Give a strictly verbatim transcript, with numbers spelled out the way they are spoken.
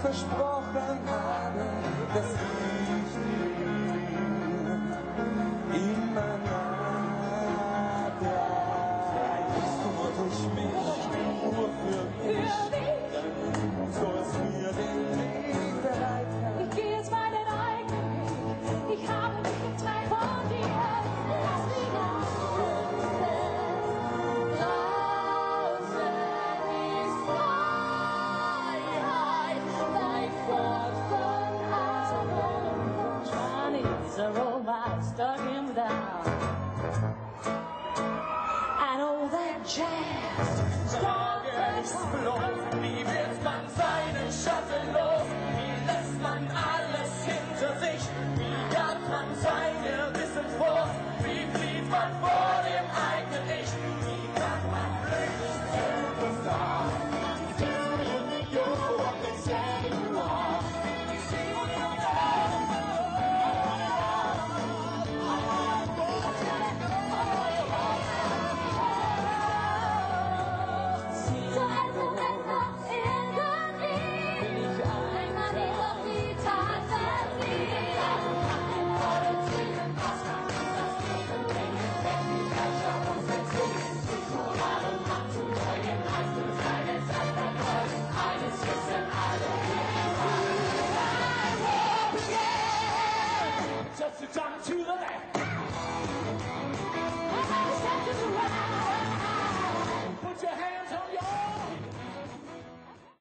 versprochen habe, dass ich dir immer nah bleib. Bist du nur durch mich, nur für mich, dann sollst du mir den Weg bereiten. Ich gehe jetzt meinen eigenen Weg, ich habe mich getrennt von dir. Lass mich draußen, draußen ist Freiheit, weit fort von allem. Johnny's a robot stuck him down, and all that jazz. Sag es bloß, wie wird's